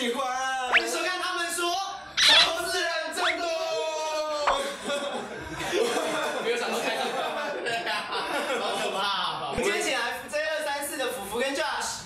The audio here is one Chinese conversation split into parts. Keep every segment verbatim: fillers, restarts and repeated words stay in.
喜欢。 欢迎收看他们说投资人正多。没有想到开场白，对啊，好可怕。我们今天请来 J 二三四的福福跟 Josh。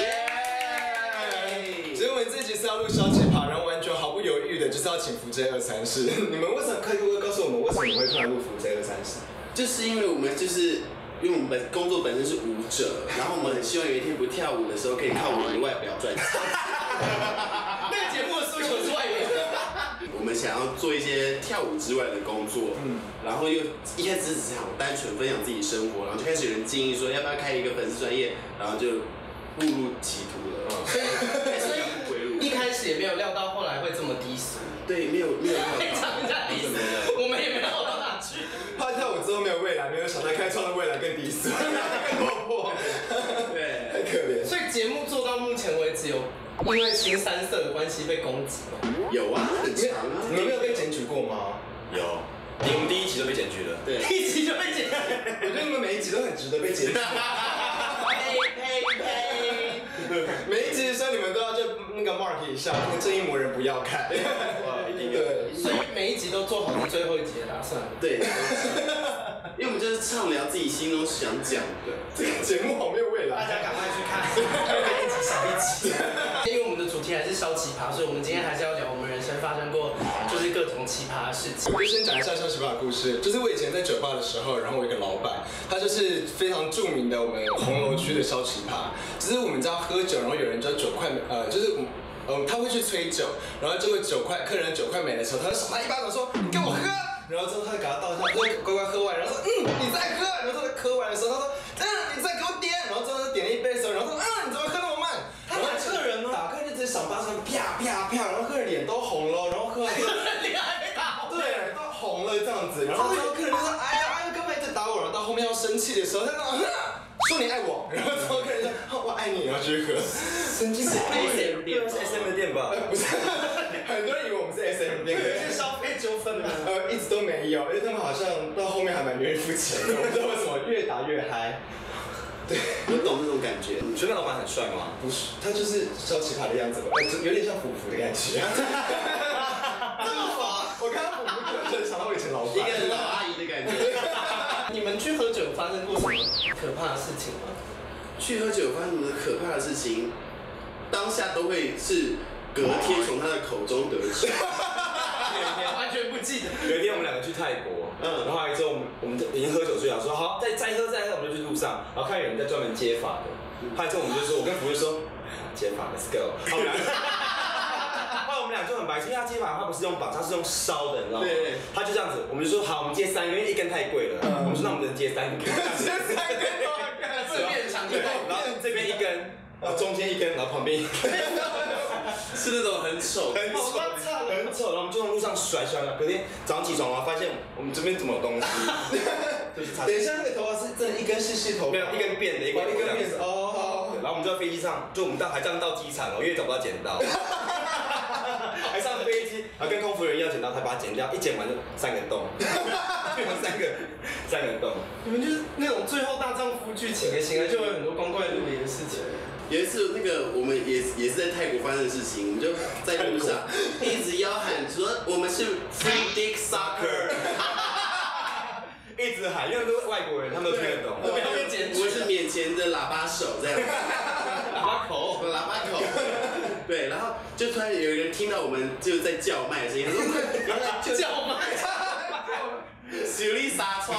所以我们这集是要录消奇葩，然后完全毫不犹豫的就是要请福 J 二三四。你们为什么可以不可以告诉我们为什么你会突然录福 J 二三四？ 就是因为我们就是。 因为我们本工作本身是舞者，然后我们很希望有一天不跳舞的时候，可以靠我们的外表赚钱。 那个节目的诉求是外表。 我们想要做一些跳舞之外的工作，嗯，然后又一开始只想单纯分享自己生活，然后就开始有人建议说要不要开一个粉丝专业，然后就步入歧途了。所以，所以一开始也没有料到后来会这么低俗。 对，没有没有料到。 人家低俗，我们也没有好到哪去。 怕跳舞之后没有未来，没有想到开创的未来更低俗，更落魄， 对， 太可怜。 所以节目做到目前为止，有因为新三色的关系被攻击吗？ 有啊，很长啊。 你们没有被检举过吗？ 有，我们第一集就被检举了。 对， 第一集就被检举。 我觉得你们每一集都很值得被检举。 呸呸呸！ 每一集的时候你们都要就那个 mark 一下，那个正义魔人不要看。 哇，一定有。 对，所以每一集都做好是最后一集的打算。 对，因为我们就是畅聊自己心中想讲的。 这个节目好没有未来， 大家赶快去看，一集少一集。因为我们的主题还是消奇葩，所以我们今天还是要聊我们人生发生过就是各种奇葩的事情。 我就先讲一下消奇葩的故事，就是我以前在酒吧的时候，然后我有一个老板，他就是非常著名的我们红楼区的消奇葩，就是我们知道喝酒，然后有人就酒快呃就是。 嗯，他会去催酒，然后结果酒快，客人酒快没的时候，他就赏他一巴掌说：“你给我喝。”然后之后他就给他倒一下，他就乖乖喝完，然后说：“嗯，你再喝。”然后他喝完的时候，他说：“嗯，你再给我点。”然后之后他点了一杯的时候，然后说：“嗯，你怎么喝那么慢？” 他打客人吗？ 打客人就直接赏巴掌，啪啪啪，然后客人脸都红了，然后喝完之后脸还没打红， 对，都红了这样子。然后之后客人就说：“哎呀哎呀，干嘛一直打我？”然后到后面要生气的时候，他说：“说你爱我。”然后之后客人说：“我爱你。”然后继续喝。神经病 ！S M 店是 S M 的店吧？ 不是，很多人以为我们是 S M 店， 是消费纠纷吗？ 呃，一直都没有，因为他们好像到后面还蛮愿意付钱的，我不知道为什么越打越嗨。对， 我懂那种感觉。 你觉得那老板很帅吗？ 不是，他就是消奇葩的样子吧，有点像福福的感觉。 这么好， 我看到福福就想到我以前老板， 一个老阿姨的感觉。 你们去喝酒发生过什么可怕的事情吗？ 去喝酒发生什么可怕的事情？ 当下都会是隔天从他的口中得知， 完全不记得。 有一天我们两个去泰国，嗯，然后来之后我们我们已经喝酒醉了，说好再再喝再喝，我们就去路上，然后看有人在专门接法的，后来之后我们就说，我跟福就说接法 ，Let's go。后来，后来我们俩就很白痴，因为他接法他不是用绑，他是用烧的，你知道吗？对，他就这样子，我们就说好，我们接三根，因为一根太贵了，我们说那我们只能接三根， 接三根都要干， 正面长对， 然后这边一根。 然后中间一根，然后旁边一根， 是那种很丑、 很丑、很丑，然后我们就从路上甩甩甩。隔天早上起床，我发现我们这边怎么有东西？ 就是等一下，那个头发是真的，一根是细头， 没有一根变的，一根一根变的哦。 然后我们就在飞机上，就我们到还这样到机场哦，因为找不到剪刀，还上飞机，然后跟空服人要剪刀，才把它剪掉，一剪完就三个洞，三个三个洞。 你们就是那种最后大丈夫剧情的型，就有很多光怪陆离的事情。 有一次，那个我们也也是在泰国发生的事情，我们就在路上一直吆喊说我们是 Free Dick Soccer， 一直喊，因为都是外国人，他们都听得懂。 我们要被检举， 我是面前的喇叭手这样， 喇叭口， 喇叭口，对，然后就突然有人听到我们就在叫卖的声音，说原来就叫卖， 小丽纱窗。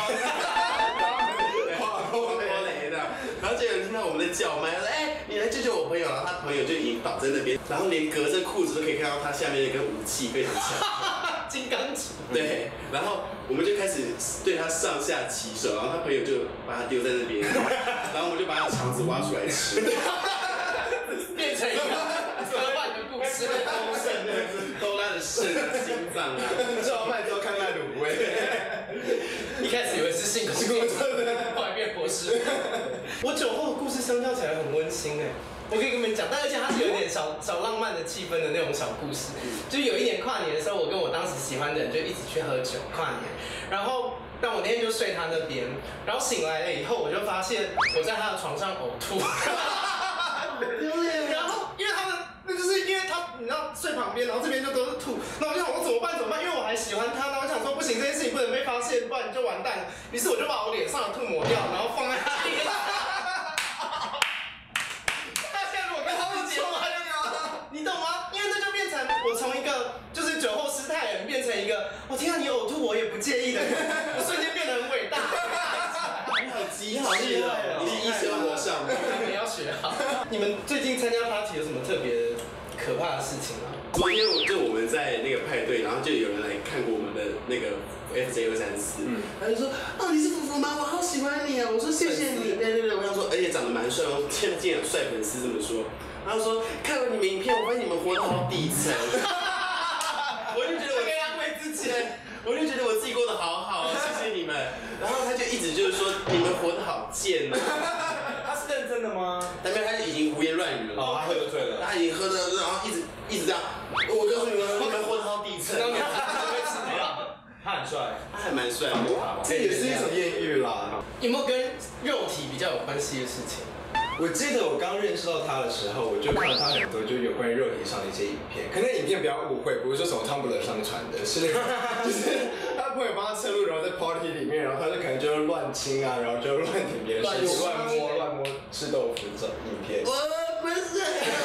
然后就有人听到我们在叫卖，说：“哎，你来救救我朋友！”然后他朋友就已经倒在那边，然后连隔着裤子都可以看到他下面那根武器非常强， 金刚杵。对， 然后我们就开始对他上下其手，然后他朋友就把他丢在那边，然后我们就把他肠子挖出来吃， 变成一个科幻的故事， 偷肾的，偷他的肾啊、心脏啊， 叫卖之后看卖卤味。 一开始以为是性工作者，后来变博士。我酒后的故事相较起来很温馨哎，我可以跟你们讲，但而且它是有点小小浪漫的气氛的那种小故事。就是有一年跨年的时候，我跟我当时喜欢的人就一起去喝酒跨年，然后但我那天就睡他那边，然后醒来了以后，我就发现我在他的床上呕吐。然后因为他的那就是因为他你知道于是我就把我脸上的吐抹掉，然后放在他脸上。他现在如果跟他们结婚，你懂吗？因为那就变成我从一个就是酒后失态人变成一个，我听到你呕吐我也不介意的人，我瞬间变得很伟大。 你好机智哦，你是医生和尚， 你要学好。你们最近参加 party 有什么特别可怕的事情吗？ 昨天我就我们在那个派对，然后就有人来看过我们的那个 F J 二三四，嗯，他就说哦你是福福吗？我好喜欢你啊！我说谢谢你，对对对，我想说，而且长得蛮帅，我天哪，竟然有帅粉丝这么说。然后说看完你们影片，我发现你们活得好底层，我就觉得我可以安慰自己，我就觉得我自己过得好好，谢谢你们。然后他就一直就是说你们活得好贱啊。 他是认真的吗？ 但是他已经胡言乱语了。 哦，他喝醉了。 他已经喝的，然后一直一直这样。我告诉你们，你们活得好底层。 他很帅， 他还蛮帅的。 这也是一种艳遇啦。 有没有跟肉体比较有关系的事情？ 我记得我刚认识到他的时候，我就看到他很多就有关于肉体上的一些影片，可能影片不要误会，不是说从 Tumblr 上传的，是那个就是他朋友帮他侧录，然后在 party 里面，然后他就可能就乱亲啊，然后就乱舔别人身体、乱摸、乱摸吃豆腐这种影片。 我不是。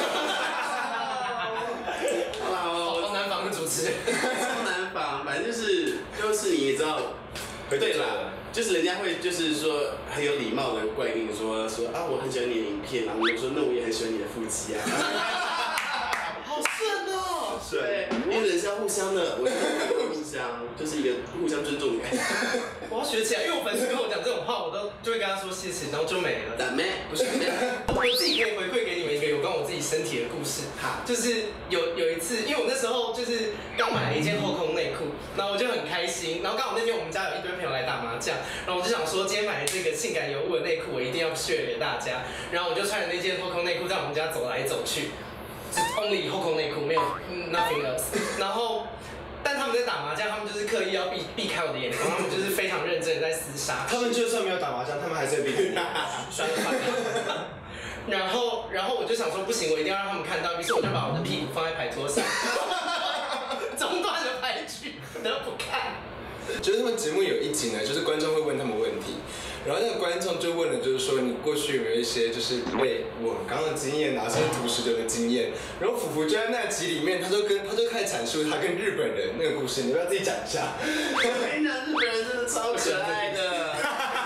好啦，我好难防的主持人， 超难防，反正就是就是你知道。对啦，就是人家会就是说很有礼貌的过来跟你说说啊，我很喜欢你的影片，然后你就说那我也很喜欢你的腹肌啊， 好顺哦。 对，因为人是要互相的，我互相就是一个互相尊重的感觉。 我要学起来，因为我粉丝跟我讲这种话，我都就会跟他说谢谢，然后就没了。 打妹不是妹， 我自己可以回馈给你们一个有关我自己身体的故事。 好， 就是有有一次，因为我那时候就是刚买了一件后空内裤，然后我就很开心，然后刚好那天我们家有一堆朋友来打麻将，然后我就想说今天买的这个性感尤物的内裤，我一定要 share 给大家，然后我就穿着那件后空内裤在我们家走来走去，只 only 后空内裤，没有 nothing else， 然后。但他们在打麻将，他们就是刻意要避避开我的眼光，他们就是非常认真的在厮杀。 他们就算没有打麻将，他们还是会避开。 摔了饭。然后，然后我就想说不行，我一定要让他们看到，于是我就把我的屁股放在牌桌上，中断了牌局，然后不看。 就是他们节目有一集呢，就是观众会问他们问题，然后那个观众就问了，就是说你过去有没有一些就是被我刚刚的经验啊，甚至土石流的经验，然后福福就在那集里面，他就跟他就开始阐述他跟日本人那个故事，你要不要自己讲一下？ 我跟你讲，日本人真的超可爱的。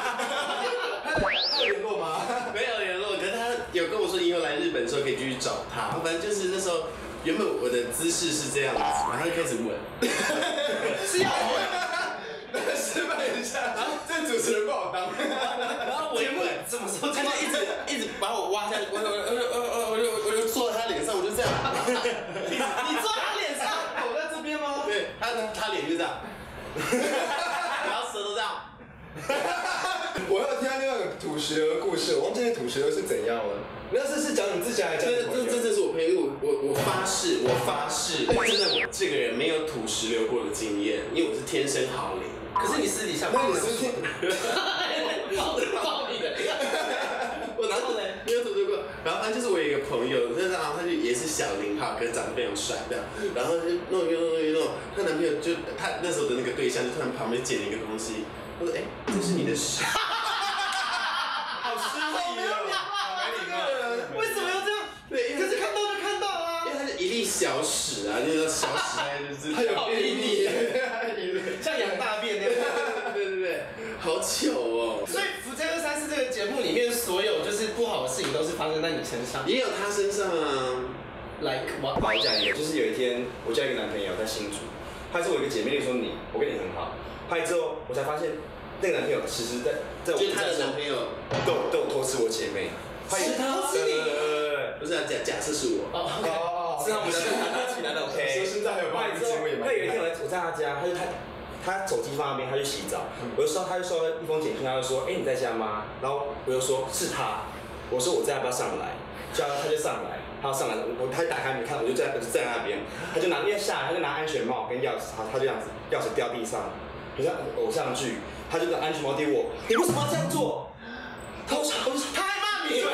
他有联络吗？ 没有联络，可是他有跟我说以后来日本的时候可以继续找他，反正就是那时候原本我的姿势是这样子，然后他就开始吻， 是要我。 示范一下，这主持人不好当。 然后我节目怎么说？ 他就一直一直把我挖下去，我我我我我就我就坐在他脸上，我就这样。 你你坐在他脸上，我在这边吗？ 对，他他脸就这样，然后舌头这样。 我要听到另外一个土石流的故事，我忘记那土石流是怎样了。那是是讲你自己还是讲你朋友？ 这这这是我朋友，因为我我我发誓，我发誓，真的我这个人没有土石流过的经验，因为我是天生好龄。 可是你私底下， 那你是听？ 爆爆你的！ 我哪有没有土石过？然后反正就是我有一个朋友，就是然后他就也是小龄哈，可是长得非常帅的，然后就弄一弄弄一弄，她男朋友就他那时候的那个对象就突然旁边捡了一个东西，他说：“哎，这是你的屎。” 好失礼哦，好没礼貌。 为什么要这样？ 对， 可是看到就看到啊， 因为他是一粒小屎啊，就是小屎大概就是他有便秘， 像养大便那样。 对对对，好糗哦。 所以《福建二三四》这个节目里面，所有就是不好的事情都是发生在你身上。 也有他身上啊。 Like what？ 好，我讲一个，就是有一天我交一个男朋友在新竹，他是我一个姐妹，说你，我跟你很好。拍之后，我才发现那个男朋友其实在在我就是他的男朋友都都有偷吃我姐妹。 是他是你？ 不是啊，假假设是我。 哦哦， 是他们拿起来的 OK。 说现在还有拍节目也蛮。 那有一天我我在他家，他就他他手机放那边，他去洗澡，我就收他就收到一封简讯，他就说，哎你在家吗？然后我就说是他，我说我在要不要上来？叫他他就上来，他要上来，我他就打开门看，我就在我就站在那边，他就拿因为下来他就拿安全帽跟钥匙，他他就这样子钥匙掉地上，很像偶像剧，他就拿安全帽丢我，你为什么要这样做？他我我就他还骂你。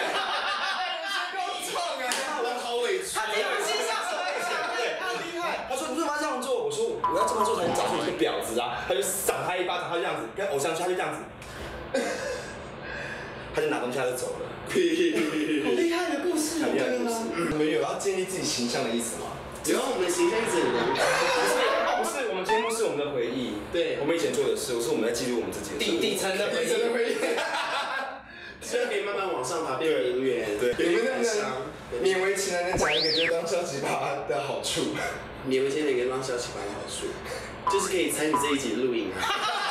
他这样先下手为强，对，他厉害。 他说你为什么要这样做？我说我要这么做才能找出你这个婊子啊，他就赏他一巴掌，他就这样子，跟偶像剧他就这样子，他就拿东西他就走了。 好厉害的故事， 很厉害的故事。 你们有要建立自己形象的意思吗？ 然后我们的形象一直很良好。 不是，我们节目是我们的回忆， 对， 我们以前做的事，是我们在记录我们自己的底底层的回忆。 回忆。 希望可以慢慢往上爬，变名媛。 对， 你们能不能勉为其难的讲一个就是当消极趴的好处？ 勉为其难跟当消息班的好处，就是可以参与这一集录影啊。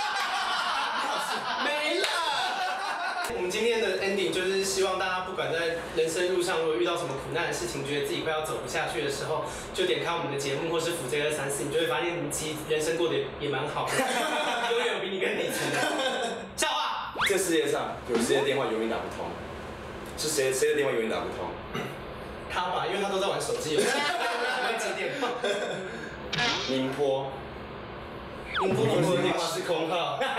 没了。我们今天的 ending 就是希望大家不管在人生路上，如果遇到什么苦难的事情，觉得自己快要走不下去的时候，就点开我们的节目或是辅 J 二三四，你就会发现你其实人生过得也蛮好的，永远有比你更底层的。笑话。 这世界上有谁的电话永远打不通？是谁谁的电话永远打不通？ 他嘛，因为他都在玩手机，不会接电话。 宁波， 宁波宁波的电话是空号。